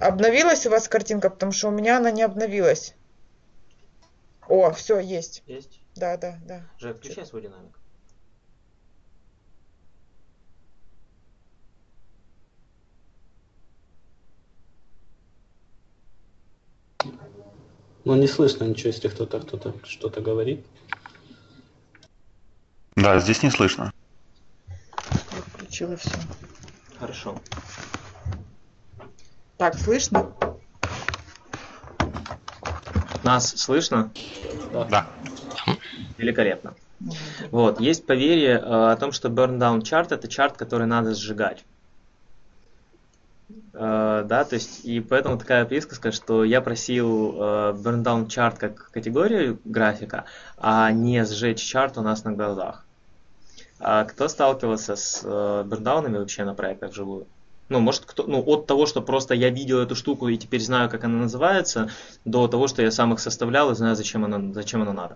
Обновилась у вас картинка, потому что у меня она не обновилась. О, все, есть. Есть? Да, да, да. Жек, включай свой динамик. Ну, не слышно ничего, если кто-то что-то говорит. Да, здесь не слышно. Я включила все. Хорошо. Так, слышно? Нас слышно? Да. Великолепно. Вот, есть поверье о том, что burn down chart это чарт, который надо сжигать. Да, то есть, и поэтому такая присказка, что я просил burn down chart как категорию графика, а не сжечь чарт у нас на глазах. А кто сталкивался с бёрндаунами вообще на проектах вживую? Ну, может, кто, ну, от того, что просто я видел эту штуку и теперь знаю, как она называется, до того, что я сам их составлял и знаю, зачем она надо.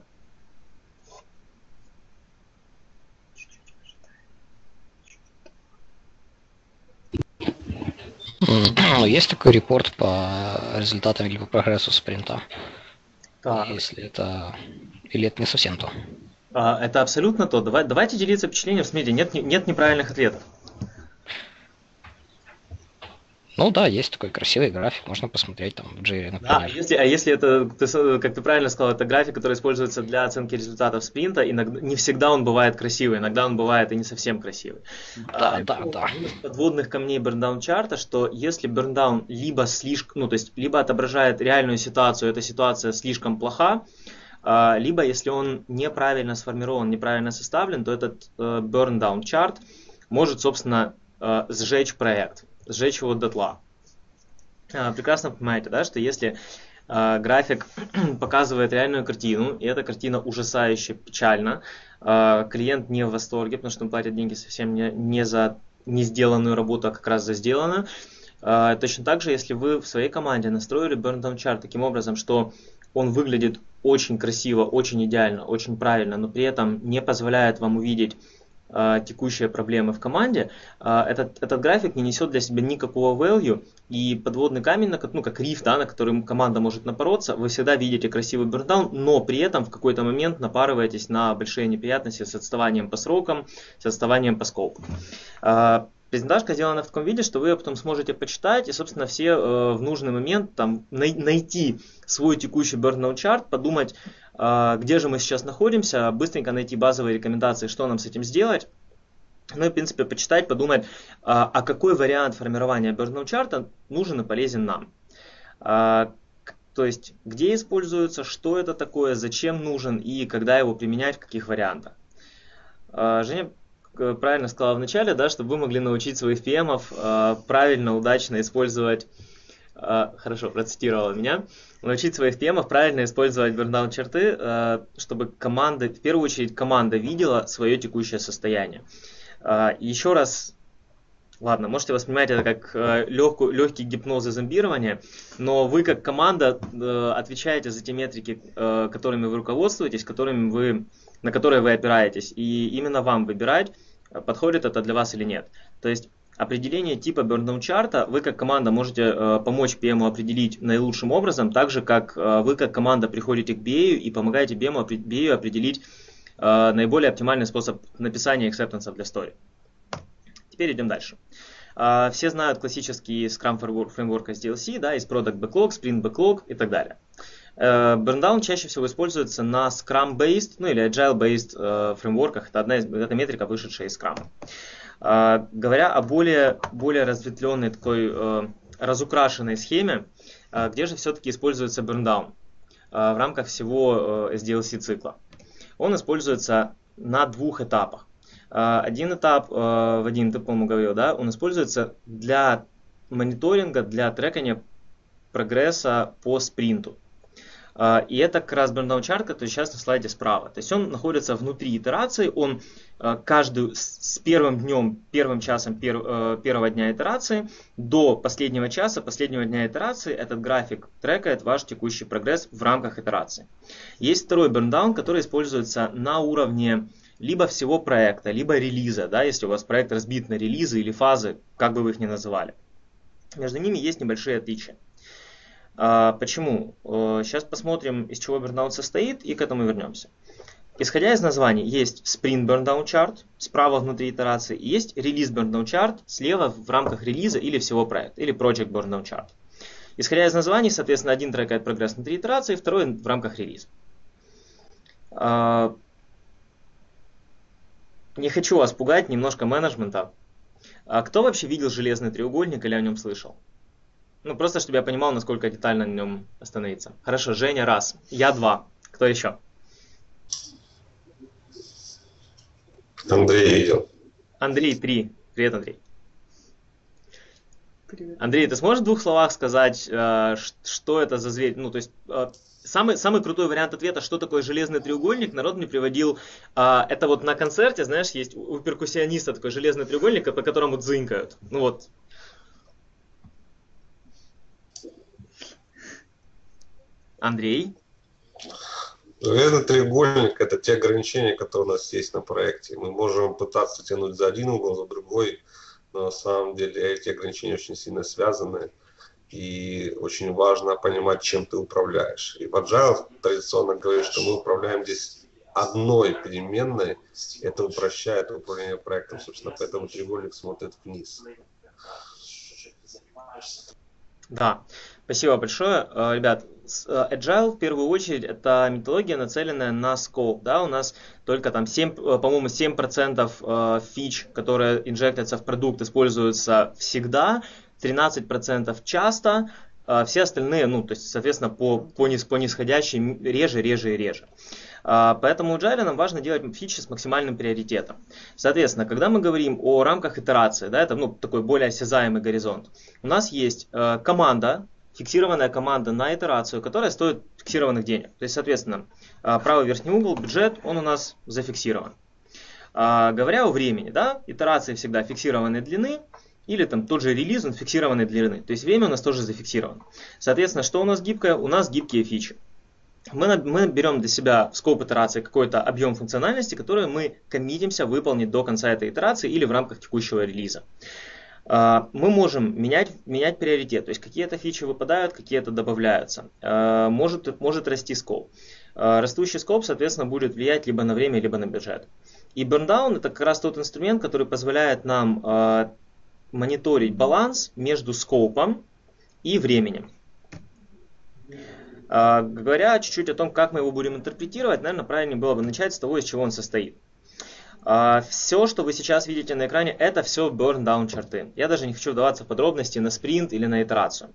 Есть такой репорт по результатам или по прогрессу спринта? Так. Если это... Или это не совсем то? Это абсолютно то. Давайте делиться впечатлением. Смотрите, нет неправильных ответов. Ну да, есть такой красивый график, можно посмотреть там в Jira, например. Да, если это, как ты правильно сказал, это график, который используется для оценки результатов спринта, иногда, не всегда он бывает красивый, иногда он бывает и не совсем красивый. Да. Один из подводных камней бёрндаун чарта, что если бёрндаун либо слишком, ну то есть либо отображает реальную ситуацию, эта ситуация слишком плоха, либо если он неправильно сформирован, неправильно составлен, то этот бёрндаун чарт может, собственно, сжечь проект, сжечь его дотла. Прекрасно понимаете, да, что если график показывает реальную картину, и эта картина ужасающе печальна, клиент не в восторге, потому что он платит деньги совсем не за не сделанную работу, а как раз за сделанную. Точно так же, если вы в своей команде настроили burndown chart таким образом, что он выглядит очень красиво, очень идеально, очень правильно, но при этом не позволяет вам увидеть текущие проблемы в команде, этот график не несет для себя никакого value, и подводный камень, как риф, да, на который команда может напороться, вы всегда видите красивый бёрндаун, но при этом в какой-то момент напарываетесь на большие неприятности с отставанием по срокам, с отставанием по скопу. Презентажка сделана в таком виде, что вы ее потом сможете почитать и, собственно, все в нужный момент там, найти свой текущий burn-down чарт, подумать, где же мы сейчас находимся, быстренько найти базовые рекомендации, что нам с этим сделать. Ну и, в принципе, почитать, подумать, а какой вариант формирования burn-down чарта нужен и полезен нам. То есть, где используется, что это такое, зачем нужен и когда его применять, в каких вариантах. Женя правильно сказала в начале, да, чтобы вы могли научить своих PM-ов правильно, удачно использовать, хорошо, процитировала меня, научить своих PM-ов правильно использовать бёрндаун чарты, чтобы команда, в первую очередь команда видела свое текущее состояние. Еще раз, ладно, можете воспринимать это как легкий гипноз и зомбирование, но вы как команда отвечаете за те метрики, которыми вы руководствуетесь, на которые вы опираетесь, и именно вам выбирать, подходит это для вас или нет. То есть определение типа бёрндаун чарта вы как команда можете помочь PM определить наилучшим образом, так же как вы как команда приходите к BA и помогаете BA определить наиболее оптимальный способ написания acceptance для story. Теперь идем дальше. Все знают классический Scrum фреймворк SDLC, да, есть Product Backlog, Sprint Backlog и так далее. Burndown чаще всего используется на Scrum-based, ну или Agile-based фреймворках. Это метрика, вышедшая из Scrum. Говоря о более разветвленной такой разукрашенной схеме, где же все-таки используется Burndown в рамках всего SDLC цикла. Он используется на двух этапах. Один этап, Вадим, ты, по-моему, говорил, да, он используется для мониторинга, для трекания прогресса по спринту. И это как раз burndown чарт, который сейчас на слайде справа. То есть он находится внутри итерации, он каждую с первым днем, первым часом первого дня итерации до последнего часа, последнего дня итерации этот график трекает ваш текущий прогресс в рамках итерации. Есть второй burndown, который используется на уровне либо всего проекта, либо релиза, да, если у вас проект разбит на релизы или фазы, как бы вы их ни называли. между ними есть небольшие отличия. Почему? Сейчас посмотрим, из чего Burndown состоит, и к этому вернемся. Исходя из названий, есть Sprint Burndown Chart справа внутри итерации, и есть Release Burndown Chart слева в рамках релиза или всего проекта, или Project Burndown Chart. Исходя из названий, соответственно, один трекает прогресс внутри итерации, второй в рамках релиза. Не хочу вас пугать, немножко менеджмента. Кто вообще видел железный треугольник или о нем слышал? Ну, просто, чтобы я понимал, насколько детально на нем остановиться. Хорошо, Женя, раз. Я, два. Кто еще? Андрей видел. Андрей, 3. Привет, Андрей. Привет. Андрей, ты сможешь в 2 словах сказать, что это за зверь? Ну, то есть, самый крутой вариант ответа, что такое железный треугольник, народ мне приводил, это вот на концерте, знаешь, есть у перкуссиониста такой железный треугольник, по которому дзынькают. Ну вот. Андрей? Железный треугольник – это те ограничения, которые у нас есть на проекте. Мы можем пытаться тянуть за один угол, за другой, но на самом деле эти ограничения очень сильно связаны. И очень важно понимать, чем ты управляешь. И в Agile традиционно говорит, что мы управляем здесь одной переменной. Это упрощает управление проектом. Собственно, поэтому треугольник смотрит вниз. Да, спасибо большое. Ребят, Agile в первую очередь это методология, нацеленная на scope. Да? У нас только там 7, по-моему, 7% фич, которые инжектятся в продукт, используются всегда, 13% часто, все остальные, ну, то есть, соответственно, по нисходящей реже, реже и реже. Поэтому в Agile нам важно делать фичи с максимальным приоритетом. Соответственно, когда мы говорим о рамках итерации, да, это такой более осязаемый горизонт, у нас есть команда, фиксированная команда на итерацию, которая стоит фиксированных денег. То есть, соответственно, правый верхний угол, бюджет, он у нас зафиксирован. Говоря о времени, да, итерации всегда фиксированной длины, или там тот же релиз, он фиксированной длины. То есть время у нас тоже зафиксировано. Соответственно, что у нас гибкое? У нас гибкие фичи. Мы берем для себя в скоп итерации какой-то объем функциональности, который мы коммитимся выполнить до конца этой итерации или в рамках текущего релиза. Мы можем менять приоритет, то есть какие-то фичи выпадают, какие-то добавляются. Может расти скоп. Растущий скоп, соответственно, будет влиять либо на время, либо на бюджет. И Burndown это как раз тот инструмент, который позволяет нам мониторить баланс между скопом и временем. Говоря чуть-чуть о том, как мы его будем интерпретировать, наверное, правильнее было бы начать с того, из чего он состоит. Все, что вы сейчас видите на экране, это все Burndown чарты. Я даже не хочу вдаваться в подробности на спринт или на итерацию.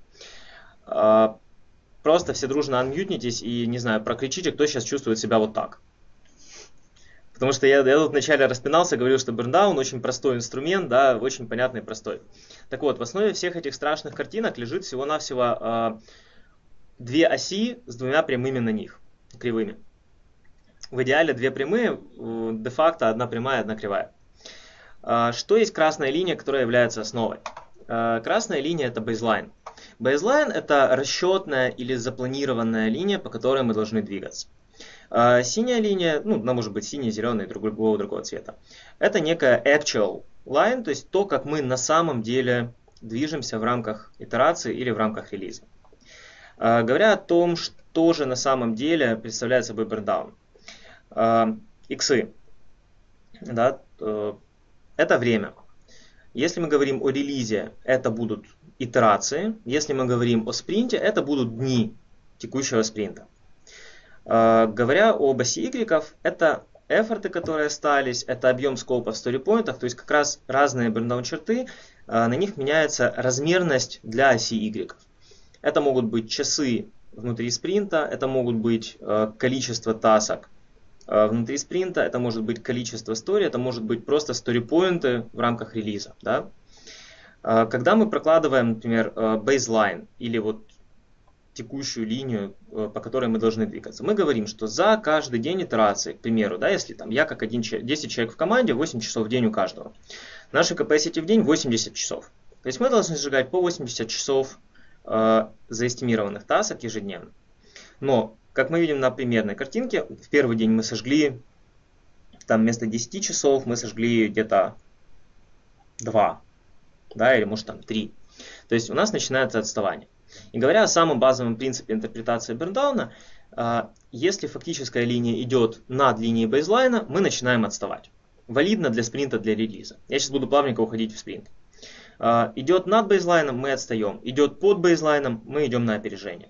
Просто все дружно анмьютнитесь и, не знаю, прокричите, кто сейчас чувствует себя вот так. Потому что я тут вначале распинался, говорил, что Burndown очень простой инструмент, да, очень понятный и простой. Так вот, в основе всех этих страшных картинок лежит всего-навсего 2 оси с 2 прямыми на них, кривыми. В идеале 2 прямые, де-факто 1 прямая, 1 кривая. Что есть красная линия, которая является основой? Красная линия это baseline. Baseline это расчетная или запланированная линия, по которой мы должны двигаться. Синяя линия, ну, она может быть синяя, зеленая и другого цвета. Это некая actual line, то есть то, как мы на самом деле движемся в рамках итерации или в рамках релиза. Говоря о том, что же на самом деле представляет собой Burndown. Иксы, да, это время. Если мы говорим о релизе, это будут итерации. Если мы говорим о спринте, это будут дни текущего спринта. Говоря об оси Y, это эфорты, которые остались, это объем скопов сторипоинтов, то есть как раз разные Burndown черты, на них меняется размерность для оси Y. Это могут быть часы внутри спринта, это могут быть количество тасок внутри спринта, это может быть количество стори, это может быть просто сторипоинты в рамках релиза. Да? Когда мы прокладываем, например, baseline или вот текущую линию, по которой мы должны двигаться, мы говорим, что за каждый день итерации, к примеру, да, если там я как 10 человек в команде, 8 часов в день у каждого, наша capacity в день 80 часов. То есть мы должны сжигать по 80 часов заэстимированных тасок ежедневно. Но, как мы видим на примерной картинке, в первый день мы сожгли, там вместо 10 часов мы сожгли где-то 2, да, или может там 3. То есть у нас начинается отставание. И говоря о самом базовом принципе интерпретации берндауна, если фактическая линия идет над линией бейзлайна, мы начинаем отставать. Валидно для спринта, для релиза. Я сейчас буду плавненько уходить в спринт. Идет над бейзлайном, мы отстаем. Идет под бейзлайном, мы идем на опережение.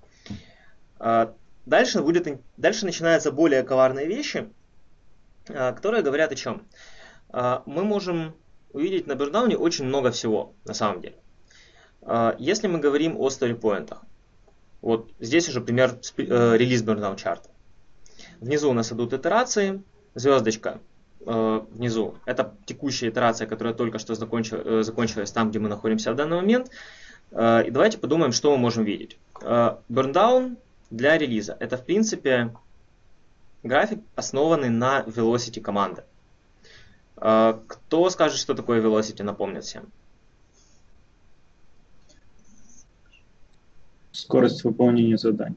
Дальше начинаются более коварные вещи, которые говорят о чем? Мы можем увидеть на берндауне очень много всего, на самом деле. Если мы говорим о сторипоинтах, вот здесь уже пример релиз берндаун чарта. Внизу у нас идут итерации, звездочка внизу. Это текущая итерация, которая только что закончилась там, где мы находимся в данный момент. И давайте подумаем, что мы можем видеть. Берндаун для релиза. Это, в принципе, график, основанный на velocity команды. Кто скажет, что такое velocity, напомнит всем? Скорость выполнения заданий.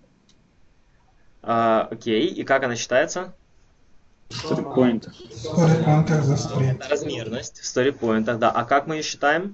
Окей, и как она считается? Сторипоинты. В сторипоинтах за спринт. Это размерность в сторипоинтах, да. А как мы ее считаем?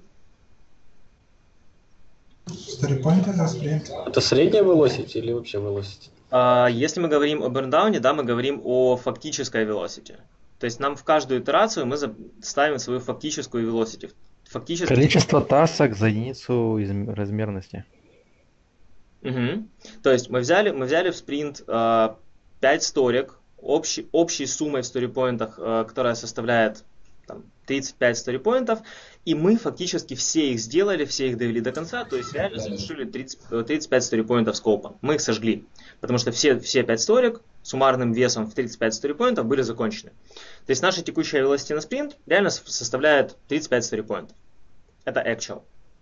Сторипоинты за спринт. Это средняя velocity или вообще velocity? Если мы говорим о берндауне, да, мы говорим о фактической velocity. То есть нам в каждую итерацию мы ставим свою фактическую velocity. Количество тасок за единицу размерности. Угу. То есть мы взяли в спринт 5 сторик, общей суммой в сторипоинтах, которая составляет там, 35 сторипоинтов, и мы фактически все их сделали, все их довели до конца, то есть реально завершили 35 сторипоинтов скопа. Мы их сожгли, потому что все 5 сторик суммарным весом в 35 сторипоинтов были закончены. То есть наша текущая velocity на спринт реально составляет 35 сторипоинтов. Это actual.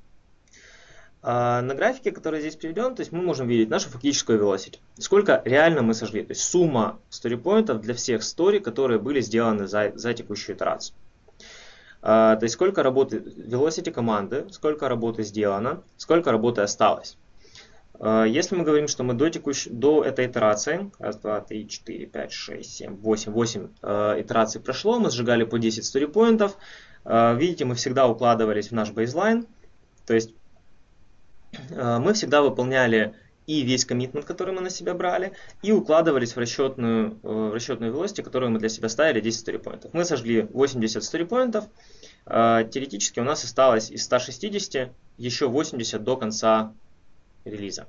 На графике, который здесь приведен, то есть мы можем видеть нашу фактическую velocity. Сколько реально мы сожгли. То есть сумма сторипоинтов для всех стори, которые были сделаны за текущую итерацию. То есть сколько работы velocity команды, сколько работы сделано, сколько работы осталось. Если мы говорим, что мы до этой итерации, 1, 2, 3, 4, 5, 6, 7, 8 итераций прошло, мы сжигали по 10 сторипоинтов. Видите, мы всегда укладывались в наш бейзлайн. То есть мы всегда выполняли и весь коммитмент, который мы на себя брали, и укладывались в расчетную velocity, которую мы для себя ставили, 10 сторипоинтов. Мы сожгли 80 сторипоинтов. Теоретически у нас осталось из 160 еще 80 до конца релиза.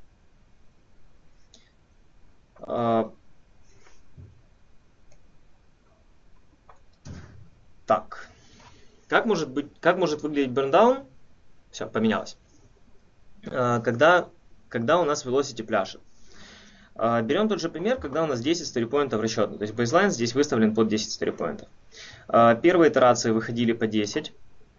Так. Как может выглядеть берндаун? Все, поменялось. Когда у нас velocity пляшет. Берем тот же пример, когда у нас 10 сторипоинтов расчетно. То есть бейзлайн здесь выставлен под 10 сторипоинтов. Первые итерации выходили по 10.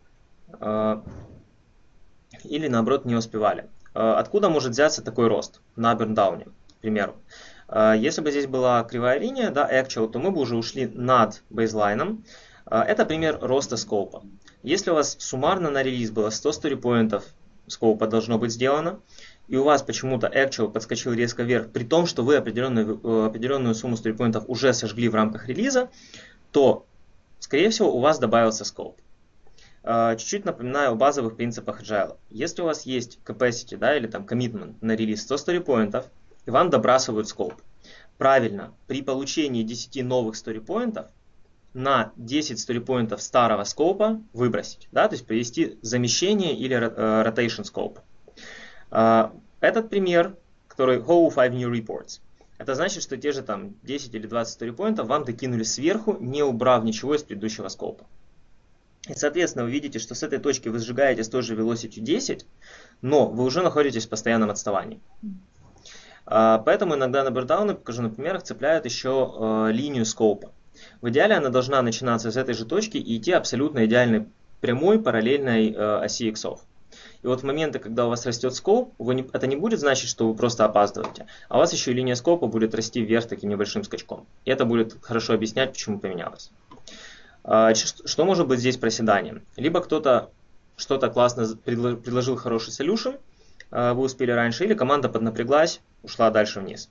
Или наоборот не успевали. Откуда может взяться такой рост на берндауне, к примеру? Если бы здесь была кривая линия, да, actual, то мы бы уже ушли над бейзлайном. Это пример роста скопа. Если у вас суммарно на релиз было 100 сторипоинтов, скопа должно быть сделано, и у вас почему-то actual подскочил резко вверх, при том, что вы определенную сумму сторипоинтов уже сожгли в рамках релиза, то, скорее всего, у вас добавился скоп. Чуть-чуть напоминаю о базовых принципах Agile. Если у вас есть capacity, да, или там commitment на релиз 100 сторипоинтов, и вам добрасывают скоп, правильно, при получении 10 новых сторипоинтов на 10 сторипоинтов старого скопа выбросить, да, то есть провести замещение или rotation scope. Этот пример, который how 5 new reports, это значит, что те же там 10 или 20 сторипоинтов вам докинули сверху, не убрав ничего из предыдущего скопа. И, соответственно, вы видите, что с этой точки вы сжигаете с той же velocity 10, но вы уже находитесь в постоянном отставании. Поэтому иногда на берндауне, покажу на примерах, цепляют еще линию скопа. В идеале она должна начинаться с этой же точки и идти абсолютно идеальной прямой параллельной оси иксов. И вот в моменты, когда у вас растет скоп, это не будет значить, что вы просто опаздываете, а у вас еще и линия скопа будет расти вверх таким небольшим скачком. И это будет хорошо объяснять, почему поменялось. Что может быть здесь проседанием? Либо кто-то что-то классно предложил хороший solution, вы успели раньше, или команда поднапряглась, ушла дальше вниз.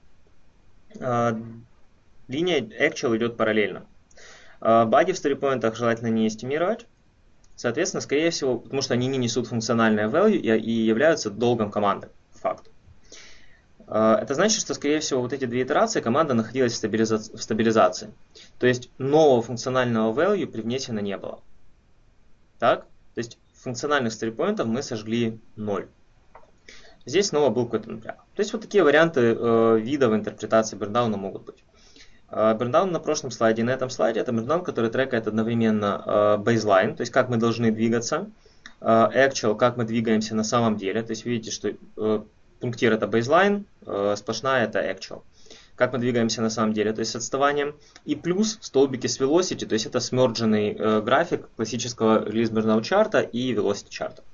Линия actual идет параллельно. Баги в сторипоинтах желательно не эстимировать. Соответственно, скорее всего, потому что они не несут функциональное value и являются долгом команды, по факту. Это значит, что, скорее всего, вот эти две итерации команда находилась в стабилизации. То есть нового функционального value привнесено не было. Так? То есть функциональных старипоинтов мы сожгли 0. Здесь снова был какой-то напряг. То есть вот такие варианты видов интерпретации берндауна могут быть. Берндаун на прошлом слайде, на этом слайде, это берндаун, который трекает одновременно baseline, то есть как мы должны двигаться, actual, как мы двигаемся на самом деле, то есть видите, что пунктир это baseline, сплошная это actual. Как мы двигаемся на самом деле, то есть с отставанием. И плюс столбики с velocity, то есть это смердженный график классического релиз берндаун чарта и velocity чарта.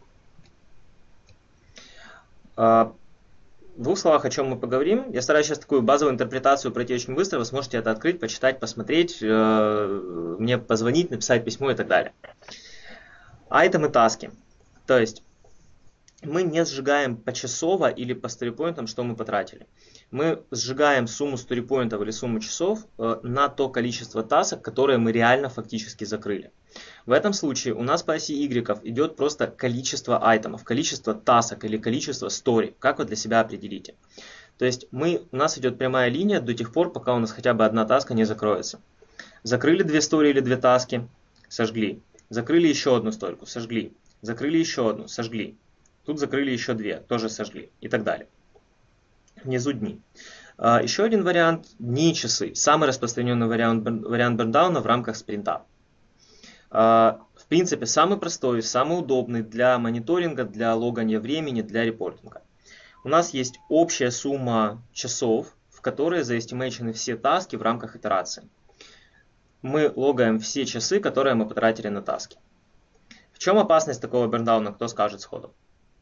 В двух словах, о чем мы поговорим. Я стараюсь сейчас такую базовую интерпретацию пройти очень быстро. Вы сможете это открыть, почитать, посмотреть, мне позвонить, написать письмо и так далее. Айтемы таски. То есть мы не сжигаем почасово или по старипоинтам, что мы потратили. Мы сжигаем сумму старипоинтов или сумму часов на то количество тасок, которые мы реально фактически закрыли. В этом случае у нас по оси Y идет просто количество айтемов, количество тасок или количество story, как вы для себя определите. То есть у нас идет прямая линия до тех пор, пока у нас хотя бы одна таска не закроется. Закрыли 2 story или 2 таски, сожгли. Закрыли еще одну стойку, сожгли. Закрыли еще одну, сожгли. Тут закрыли еще 2, тоже сожгли и так далее. Внизу дни. Еще один вариант – дни и часы. Самый распространенный вариант берндауна в рамках спринта. В принципе, самый простой, самый удобный для мониторинга, для логания времени, для репортинга. У нас есть общая сумма часов, в которые заэстимейчены все таски в рамках итерации. Мы логаем все часы, которые мы потратили на таски. В чем опасность такого берндауна, кто скажет сходу?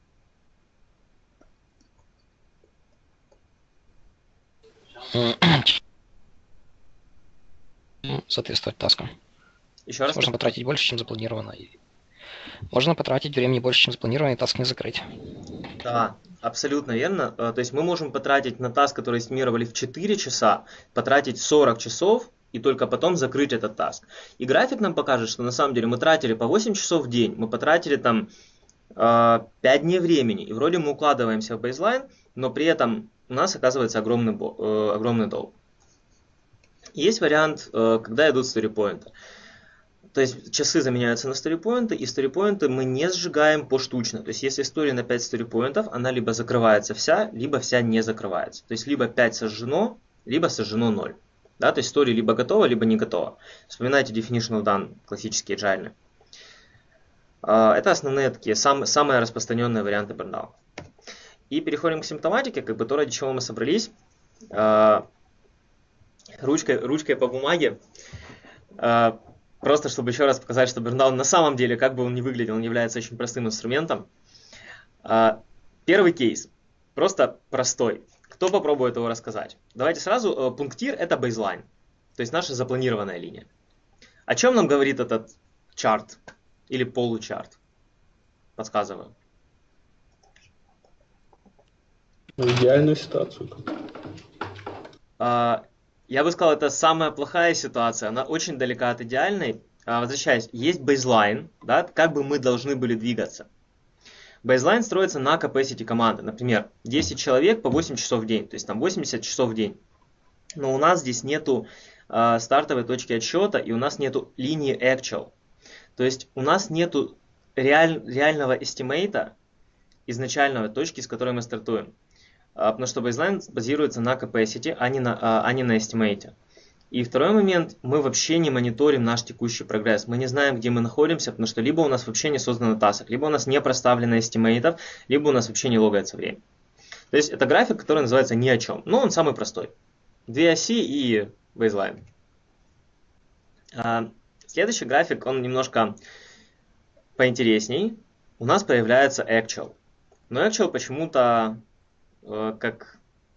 Соответствовать таскам. Еще раз. Можно потратить больше, чем запланировано. Можно потратить времени больше, чем запланировано, и таск не закрыть. Да, абсолютно верно. То есть мы можем потратить на таск, который эстимировали в 4 часа, потратить 40 часов и только потом закрыть этот таск. И график нам покажет, что на самом деле мы тратили по 8 часов в день, мы потратили там 5 дней времени. И вроде мы укладываемся в бейзлайн, но при этом у нас оказывается огромный долг. Есть вариант, когда идут старипоинты. То есть часы заменяются на старипоинты, и старипоинты мы не сжигаем поштучно. То есть если история на 5 старипоинтов, она либо закрывается вся, либо вся не закрывается. То есть либо 5 сожжено, либо сожжено 0. Да, то есть история либо готова, либо не готова. Вспоминайте definitional done, классические agile. Это основные такие, самые распространенные варианты берндауна. И переходим к симптоматике, как бы то, ради чего мы собрались. Ручкой по бумаге. Просто чтобы еще раз показать, что берндаун на самом деле, как бы он ни выглядел, он является очень простым инструментом. Первый кейс. Просто простой. Кто попробует его рассказать? Давайте сразу. Пунктир это бейзлайн. То есть наша запланированная линия. О чем нам говорит этот чарт? Или получарт? Подсказываю. Идеальную ситуацию. Я бы сказал, это самая плохая ситуация, она очень далека от идеальной. Возвращаясь, есть бейзлайн, да, как бы мы должны были двигаться. Бейзлайн строится на capacity команды. Например, 10 человек по 8 часов в день, то есть там 80 часов в день. Но у нас здесь нету стартовой точки отсчета и у нас нету линии actual. То есть у нас нету реального эстимейта изначального точки, с которой мы стартуем. Потому что бейзлайн базируется на capacity, а не на estimate. И второй момент, мы вообще не мониторим наш текущий прогресс. Мы не знаем, где мы находимся, потому что либо у нас вообще не создано тасок, либо у нас не проставлено эстимейтов, либо у нас вообще не логается время. То есть это график, который называется ни о чем. Но он самый простой. 2 оси и бейзлайн. Следующий график, он немножко поинтересней. У нас появляется actual. Но actual почему-то как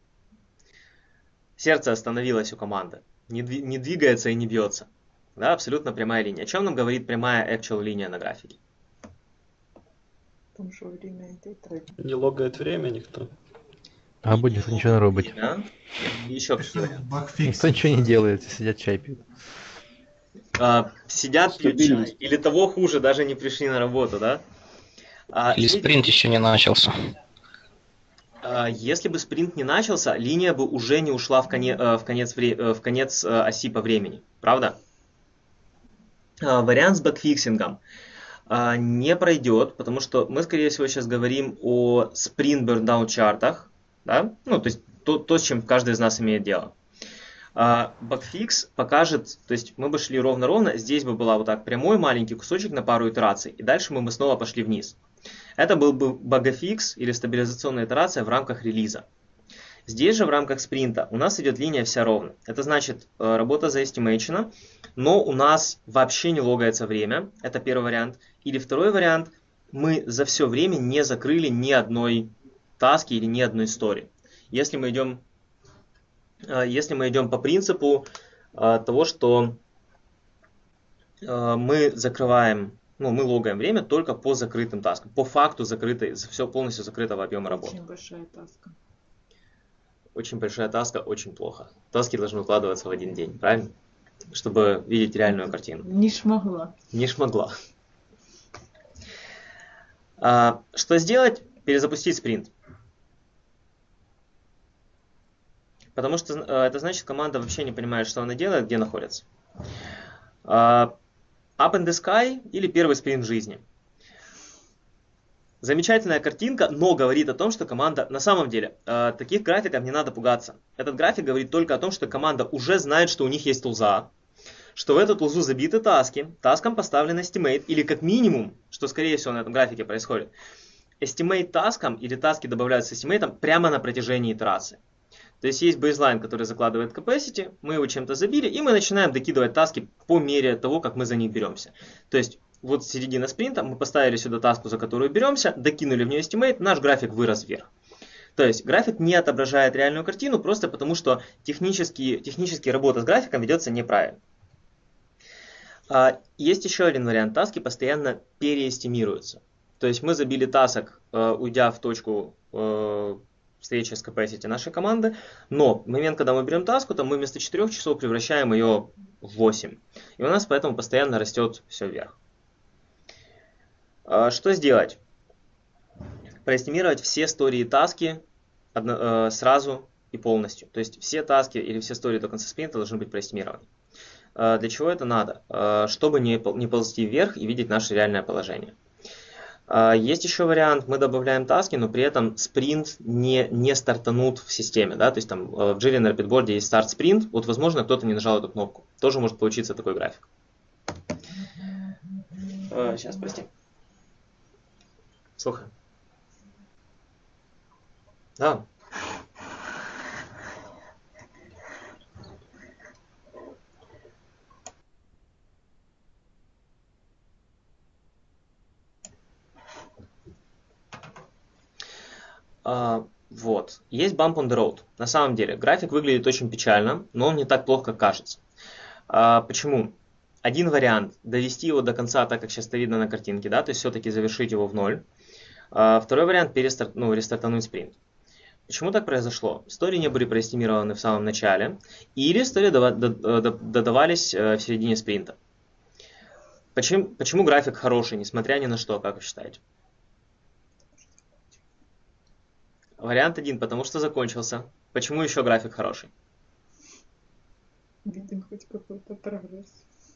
сердце остановилось у команды. Не двигается и не бьется. Да, абсолютно прямая линия. О чем нам говорит прямая actual линия на графике? Потому что время идет. Не логает время никто. А будет ничего не робить. Да? Еще какие варианты? Никто ничего не делает, сидят чай пьют. Сидят, пьют чай, Стабильность. или того хуже, даже не пришли на работу, да? Или спринт еще не начался. Если бы спринт не начался, линия бы уже не ушла в конец оси по времени, правда? Вариант с бэкфиксингом не пройдет, потому что мы, скорее всего, сейчас говорим о sprint burndown чартах, да? Ну, то есть то, с чем каждый из нас имеет дело. Бэкфикс покажет, то есть мы бы шли ровно-ровно, здесь бы была вот так прямой маленький кусочек на пару итераций, и дальше мы бы снова пошли вниз. Это был бы багафикс или стабилизационная итерация в рамках релиза. Здесь же в рамках спринта у нас идет линия вся ровно. Это значит работа заэстимейчена, но у нас вообще не логается время. Это первый вариант. Или второй вариант, мы за все время не закрыли ни одной таски или ни одной истории. Если мы идем по принципу того, что мы закрываем, мы логаем время только по закрытым таскам, по факту все полностью закрытого объема работы. Очень большая таска. Очень большая таска, очень плохо. Таски должны укладываться в один день, правильно? Чтобы видеть реальную картину. Не шмогла. Не шмогла. Что сделать? Перезапустить спринт. Потому что это значит, команда вообще не понимает, что она делает, где находится. Up in the sky или первый спринт в жизни. Замечательная картинка, но говорит о том, что команда... На самом деле, таких графиков не надо пугаться. Этот график говорит только о том, что команда уже знает, что у них есть тулза, что в эту тулзу забиты таски, таскам поставлен estimate, или как минимум, что скорее всего на этом графике происходит, estimate таскам или таски добавляются с estimate прямо на протяжении итерации. То есть есть бейзлайн, который закладывает capacity, мы его чем-то забили, и мы начинаем докидывать таски по мере того, как мы за них беремся. То есть вот середина спринта, мы поставили сюда таску, за которую беремся, докинули в нее estimate, наш график вырос вверх. То есть график не отображает реальную картину, просто потому что технически работа с графиком ведется неправильно. Есть еще один вариант, таски постоянно переэстимируются. То есть мы забили тасок, уйдя в точку встречи с capacity нашей команды, но в момент, когда мы берем таску, то мы вместо 4 часов превращаем ее в 8. И у нас поэтому постоянно растет все вверх. Что сделать? Проэстимировать все стори и таски сразу и полностью. То есть все таски или все стори до конца спринта должны быть проэстимированы. Для чего это надо? Чтобы не ползти вверх и видеть наше реальное положение. Есть еще вариант, мы добавляем таски, но при этом спринт не стартанут в системе. Да? То есть там в Jira на Rapidboard есть старт спринт, вот возможно кто-то не нажал эту кнопку. Тоже может получиться такой график. Сейчас, прости. Слухай. Да. Вот. Есть bump on the road. На самом деле, график выглядит очень печально, но он не так плохо, как кажется. Почему? Один вариант – довести его до конца, так как сейчас это видно на картинке, да, то есть все-таки завершить его в ноль. Второй вариант – рестартануть спринт. Почему так произошло? Истории не были проэстимированы в самом начале, или истории додавались в середине спринта. Почему график хороший, несмотря ни на что, как вы считаете? Вариант 1, потому что закончился. Почему еще график хороший? Видим хоть какой-то прогресс.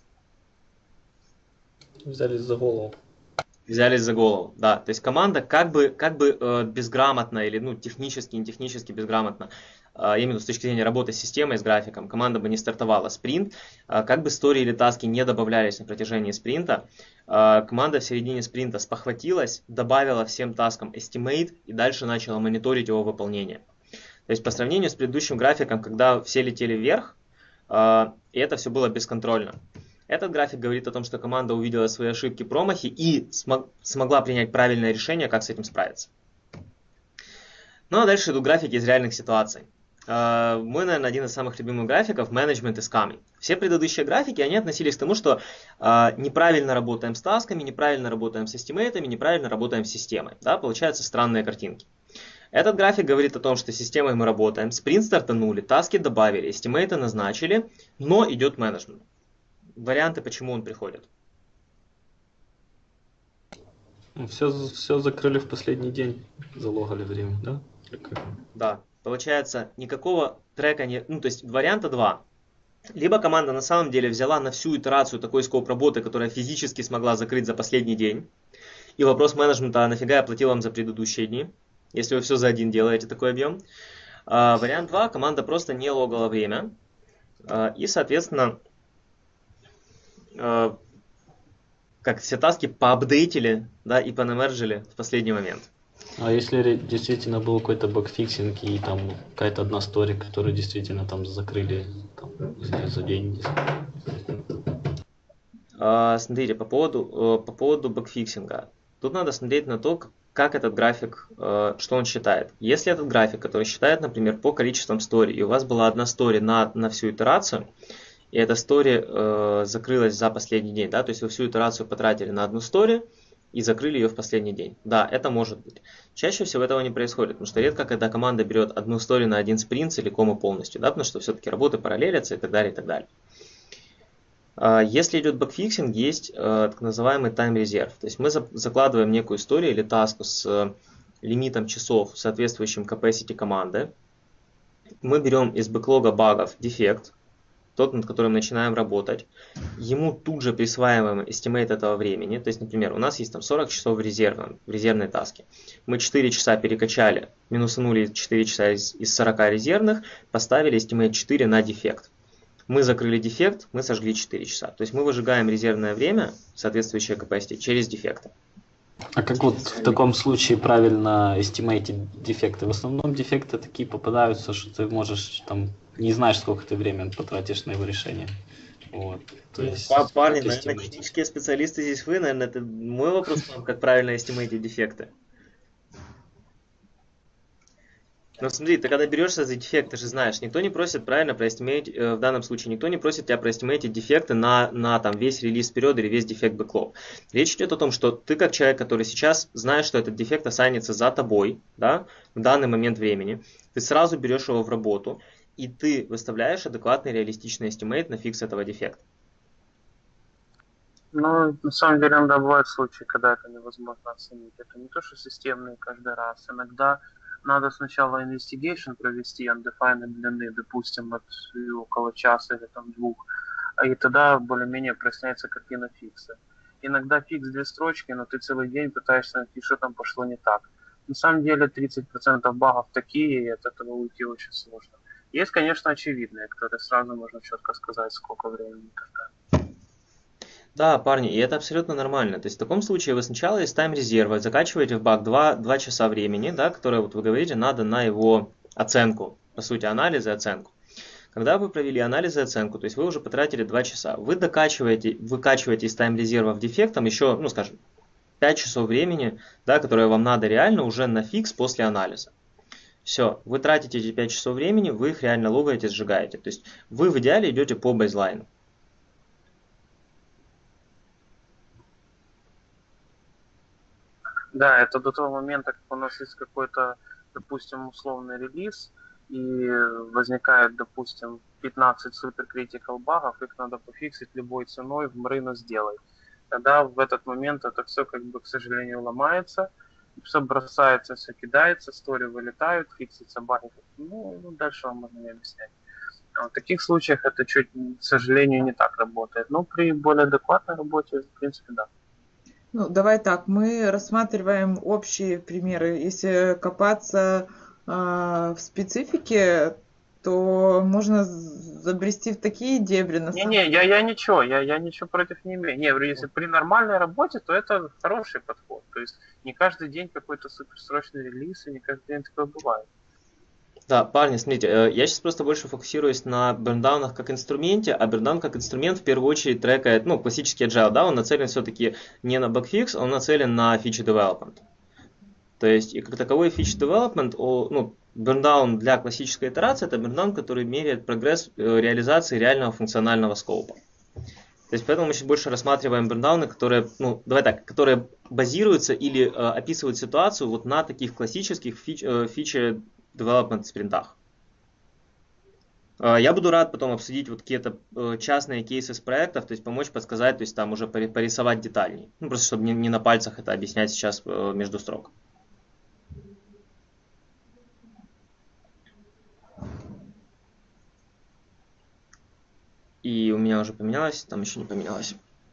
Взялись за голову. Взялись за голову, да. То есть команда как бы безграмотно или технически безграмотно, я имею в виду с точки зрения работы с системой, с графиком, команда бы не стартовала спринт, как бы стори или таски не добавлялись на протяжении спринта, команда в середине спринта спохватилась, добавила всем таскам estimate и дальше начала мониторить его выполнение. То есть по сравнению с предыдущим графиком, когда все летели вверх, и это все было бесконтрольно. Этот график говорит о том, что команда увидела свои ошибки, промахи и смогла принять правильное решение, как с этим справиться. Ну а дальше идут графики из реальных ситуаций. Мой, наверное, один из самых любимых графиков – Management is coming. Все предыдущие графики, они относились к тому, что неправильно работаем с тасками, неправильно работаем с эстимейтами, неправильно работаем с системой. Да, получаются странные картинки. Этот график говорит о том, что с системой мы работаем, спринт стартанули, таски добавили, эстимейты назначили, но идет менеджмент. варианты, почему он приходит. Все закрыли в последний день, залогали время, да? Да, получается, никакого трека не... Ну, то есть варианта два. Либо команда на самом деле взяла на всю итерацию такой скоп работы, которая физически смогла закрыть за последний день. И вопрос менеджмента, а нафига я платил вам за предыдущие дни, если вы все за один делаете, такой объем. Вариант 2, команда просто не логала время. И, соответственно, как все таски поапдейтили, да, и понамерджили в последний момент. А если действительно был какой-то багфиксинг и там какая-то одна стори, которую действительно там закрыли там, за день? Смотрите, по поводу багфиксинга. Тут надо смотреть на то, как этот график, что он считает. Если этот график, который считает, например, по количествам стори, и у вас была одна стори на всю итерацию, и эта стори закрылась за последний день, да, то есть вы всю итерацию потратили на одну стори и закрыли ее в последний день. Да, это может быть. Чаще всего этого не происходит, потому что редко, когда команда берет одну стори на один спринт целиком и полностью, да, потому что все-таки работы параллелятся и так далее, и так далее. Если идет багфиксинг, есть так называемый тайм-резерв. То есть мы закладываем некую историю или таску с лимитом часов, соответствующим capacity команды. Мы берем из бэклога багов дефект, тот, над которым начинаем работать. Ему тут же присваиваем estimate этого времени. То есть, например, у нас есть там 40 часов в резервной таске. Мы 4 часа перекачали, минусанули 4 часа из 40 резервных, поставили estimate 4 на дефект. Мы закрыли дефект, мы сожгли 4 часа. То есть мы выжигаем резервное время, соответствующее capacity, через дефекты. А как вот в таком случае правильно estimate дефекты? В основном дефекты такие попадаются, что ты можешь там не знаешь, сколько ты времени потратишь на его решение. Вот. То есть, парни, наверное, технические специалисты здесь вы, наверное, это мой вопрос к вам, как правильно estimate дефекты. Но смотри, ты когда берешься за дефект, ты же знаешь, никто не просит правильно проэстимейтить, в данном случае никто не просит тебя проэстимейтить дефекты на там, весь релиз вперед или весь дефект бэклог. Речь идет о том, что ты как человек, который сейчас знает, что этот дефект останется за тобой, да, в данный момент времени, ты сразу берешь его в работу, и ты выставляешь адекватный реалистичный эстимейт на фикс этого дефекта. Ну, на самом деле, иногда бывают случаи, когда это невозможно оценить. Это не то, что системные каждый раз. Иногда надо сначала investigation провести undefined длины, допустим, от около часа или там 2, и тогда более-менее проясняется картина фикса. Иногда фикс 2 строчки, но ты целый день пытаешься найти, что там пошло не так. На самом деле 30% багов такие, и от этого уйти очень сложно. Есть, конечно, очевидные, которые сразу можно четко сказать, сколько времени и так далее. Да, парни, и это абсолютно нормально. То есть в таком случае вы сначала из тайм-резерва закачиваете в баг 2 часа времени, да, которое, вот вы говорите, надо на его оценку, по сути, анализ и оценку. Когда вы провели анализ и оценку, то есть вы уже потратили 2 часа, вы выкачиваете из тайм-резерва в дефектом еще, ну, скажем, 5 часов времени, да, которое вам надо реально уже на фикс после анализа. Все, вы тратите эти 5 часов времени, вы их реально логаете, сжигаете. То есть вы в идеале идете по бейзлайну. Да, это до того момента, как у нас есть какой-то, допустим, условный релиз, и возникает, допустим, 15 суперкритикал багов, их надо пофиксить любой ценой, вмри, но сделай. Тогда в этот момент это все, как бы, к сожалению, ломается, все бросается, все кидается, стори вылетают, фиксится баги. Ну, дальше вам можно не объяснять. В таких случаях это чуть, к сожалению, не так работает. Но при более адекватной работе, в принципе, да. Ну, давай так, мы рассматриваем общие примеры. Если копаться в специфике, то можно забрести в такие дебри. Не, я ничего против не имею. Не, если при нормальной работе, то это хороший подход. То есть не каждый день какой-то суперсрочный релиз, и не каждый день такое бывает. Да, парни, смотрите, я сейчас просто больше фокусируюсь на берндаунах как инструменте, а берндаун как инструмент в первую очередь трекает, ну, классический agile, да, он нацелен все-таки не на багфикс, он нацелен на feature development. То есть, и как таковой feature development, ну, берндаун для классической итерации, это берндаун, который меряет прогресс реализации реального функционального скопа. То есть, поэтому мы сейчас больше рассматриваем берндауны, которые, ну, давай так, которые базируются или описывают ситуацию вот на таких классических feature development спринтах. Я буду рад потом обсудить вот какие-то частные кейсы с проектов, то есть помочь подсказать, то есть там уже порисовать детальней. Ну, просто чтобы не на пальцах это объяснять сейчас между строк. И у меня уже поменялось, там еще не поменялось.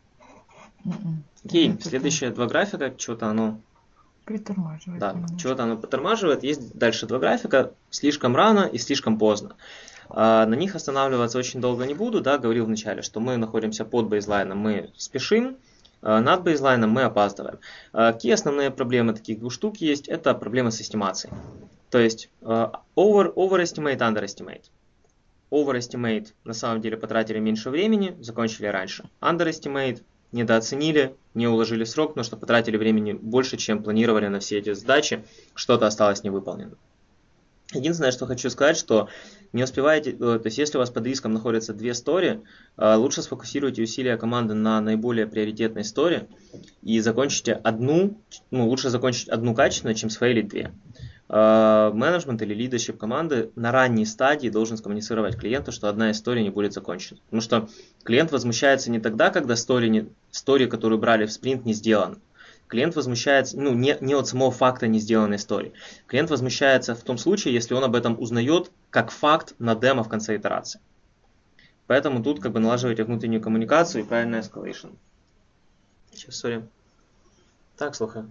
Окей, следующие два графика, что-то оно... Притормаживает. Да, чего-то оно подтормаживает. Есть дальше два графика, слишком рано и слишком поздно. На них останавливаться очень долго не буду, да, говорил вначале, что мы находимся под бейзлайном, мы спешим, над бейзлайном мы опаздываем. Какие основные проблемы таких двух штук есть? Это проблемы с эстимацией. То есть overestimate, underestimate. Overestimate на самом деле потратили меньше времени, закончили раньше. Underestimate недооценили, не уложили в срок, потому что потратили времени больше, чем планировали на все эти задачи, что-то осталось невыполненным. Единственное, что хочу сказать, что не успеваете, то есть если у вас под риском находятся две стори, лучше сфокусируйте усилия команды на наиболее приоритетной стори и закончите одну, лучше закончить одну качественно, чем сфейлить две. Менеджмент или лидершип команды на ранней стадии должен скоммуницировать клиенту, что одна из стори не будет закончена. Потому что клиент возмущается не тогда, когда стори, которую брали в спринт, не сделана. Клиент возмущается, не от самого факта не сделанной истории. Клиент возмущается в том случае, если он об этом узнает как факт на демо в конце итерации. Поэтому тут налаживайте внутреннюю коммуникацию и правильный escalation. Сейчас, сори. Так, слухаю.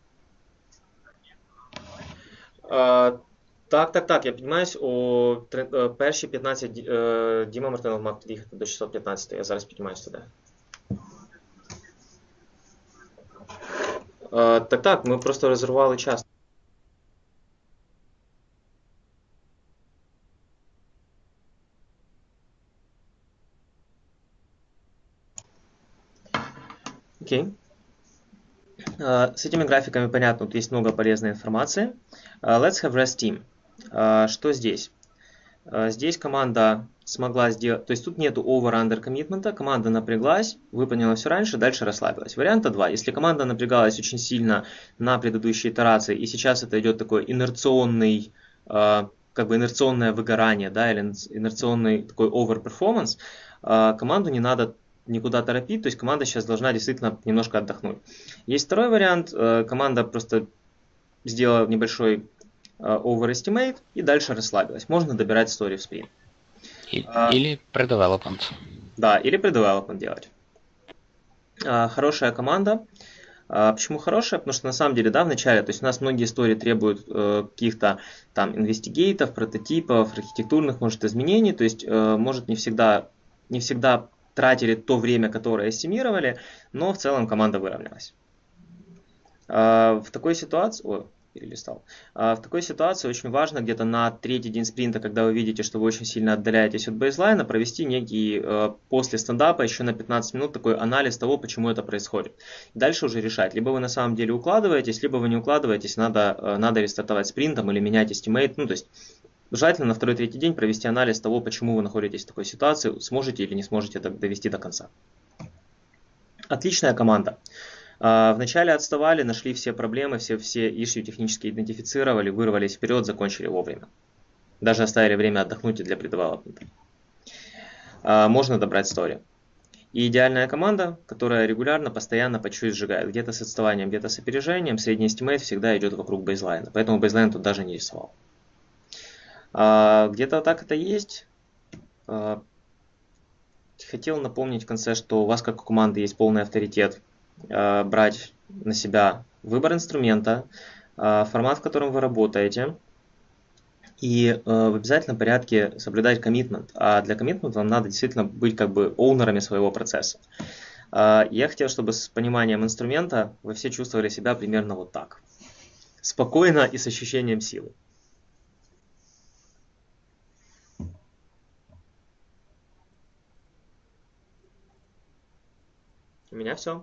Так, я піднімаюсь у перші 15 Діма Мартинов мав під'їхати до 615, я зараз піднімаюсь туди. Так, ми просто резервували час. Окей. С этими графиками понятно, тут есть много полезной информации. Let's have rest team. Что здесь? Здесь команда смогла сделать, то есть тут нету over-under коммитмента, команда напряглась, выполнила все раньше, дальше расслабилась. Варианта 2. Если команда напрягалась очень сильно на предыдущей итерации, и сейчас это идет такой инерционный, инерционное выгорание, да, или инерционный такой over-performance, команду не надо никуда торопить, то есть команда сейчас должна действительно немножко отдохнуть. Есть второй вариант, команда просто сделала небольшой overestimate и дальше расслабилась. Можно добирать story в спринт. Или pre-development. Да, или pre-development делать. Хорошая команда. Почему хорошая? Потому что на самом деле, да, в начале, то есть у нас многие истории требуют каких-то там инвестигейтов, прототипов, архитектурных, может, изменений, то есть, может, не всегда тратили то время, которое эстимировали, но в целом команда выровнялась. В такой ситуации... перелистал. В такой ситуации очень важно где-то на третий день спринта, когда вы видите, что вы очень сильно отдаляетесь от бейзлайна, провести некий после стендапа еще на 15 минут такой анализ того, почему это происходит. Дальше уже решать. Либо вы на самом деле укладываетесь, либо вы не укладываетесь, надо рестартовать спринтом или менять эстимейт. То есть желательно на второй-третий день провести анализ того, почему вы находитесь в такой ситуации, сможете или не сможете это довести до конца. Отличная команда. Вначале отставали, нашли все проблемы, все issue технически идентифицировали, вырвались вперед, закончили вовремя. Даже оставили время отдохнуть и для преддевелопмента. Можно добрать стори. И идеальная команда, которая регулярно, постоянно по чуть-чуть сжигает. Где-то с отставанием, где-то с опережением. Средний эстимейт всегда идет вокруг бейзлайна. Поэтому бейзлайн тут даже не рисовал. Где-то так это есть. Хотел напомнить в конце, что у вас как у команды есть полный авторитет брать на себя выбор инструмента, формат, в котором вы работаете, и в обязательном порядке соблюдать коммитмент. А для коммитмента вам надо действительно быть оунерами своего процесса. Я хотел, чтобы с пониманием инструмента вы все чувствовали себя примерно вот так. Спокойно и с ощущением силы. У меня все.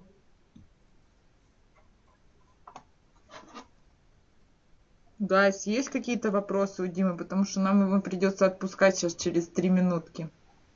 Гайс, есть какие-то вопросы у Димы? Потому что нам его придется отпускать сейчас через 3 минутки.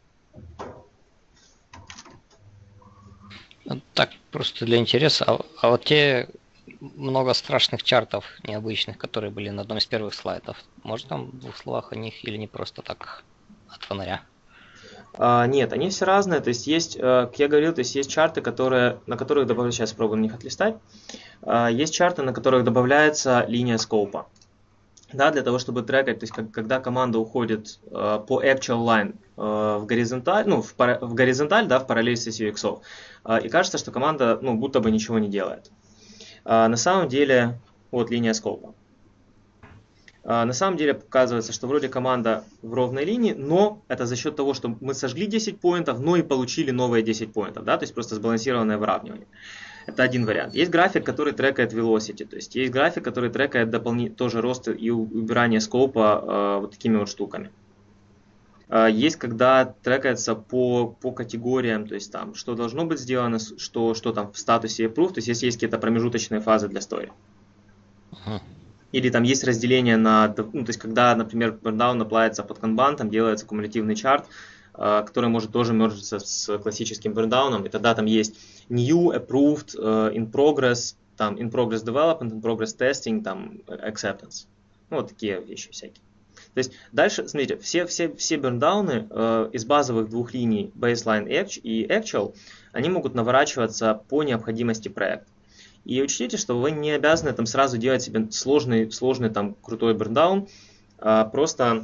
Так, просто для интереса. А вот те много страшных чартов необычных, которые были на одном из первых слайдов, можно там в 2 словах о них или не просто так от фонаря? Нет, они все разные. То есть есть, как я говорил, то есть есть чарты, на которых добавляют, сейчас пробуем их отлистать. Есть чарты, на которых добавляется линия скопа. Да, для того, чтобы трекать, то есть когда команда уходит по actual line в горизонталь, в горизонталь, да, в параллель с осью иксов, и кажется, что команда, будто бы ничего не делает. На самом деле, вот линия скопа. На самом деле оказывается, что вроде команда в ровной линии, но это за счет того, что мы сожгли 10 поинтов, но и получили новые 10 поинтов, да, то есть просто сбалансированное выравнивание. Это один вариант. Есть график, который трекает velocity, то есть есть график, который трекает тоже рост и убирание скопа вот такими вот штуками. Есть, когда трекается по категориям, то есть там, что должно быть сделано, что там в статусе approve, то есть если есть какие-то промежуточные фазы для story. Или там есть разделение на, то есть когда, например, burndown аплается под kanban, там делается кумулятивный чарт, который может тоже мержиться с классическим burndown, и тогда там есть new, approved, in progress, там in progress development, in progress testing, там acceptance. Вот такие вещи всякие. То есть дальше, смотрите, все берндауны из базовых двух линий baseline и actual, они могут наворачиваться по необходимости проекта. И учтите, что вы не обязаны там сразу делать себе сложный там крутой берндаун, просто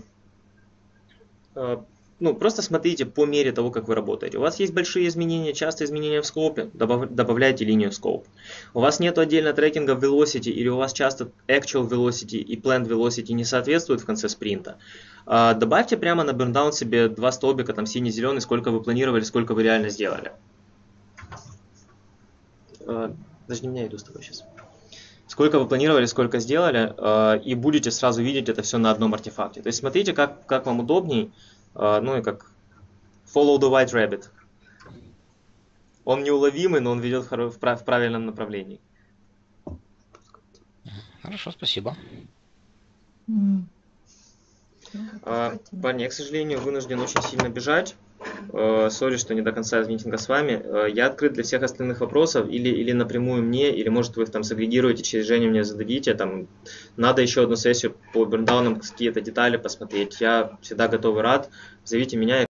смотрите по мере того, как вы работаете. У вас есть большие изменения, частые изменения в скопе, добавляйте линию в скоп. У вас нет отдельно трекинга velocity, или у вас часто actual velocity и planned velocity не соответствуют в конце спринта. Добавьте прямо на берндаун себе два столбика, там синий-зеленый, сколько вы планировали, сколько вы реально сделали. Даже не меня, иду с тобой сейчас. Сколько вы планировали, сколько сделали, и будете сразу видеть это все на одном артефакте. То есть смотрите, как вам удобней, и как follow the white rabbit. Он неуловимый, но он ведет в правильном направлении. Хорошо, спасибо. Парни, я, к сожалению, вынужден очень сильно бежать. Сори, что не до конца из митинга с вами. Я открыт для всех остальных вопросов, или напрямую мне, или может вы их там сагрегируете, через Женю мне зададите. Там надо еще одну сессию по берндаунам, какие-то детали посмотреть. Я всегда готов и рад. Зовите меня,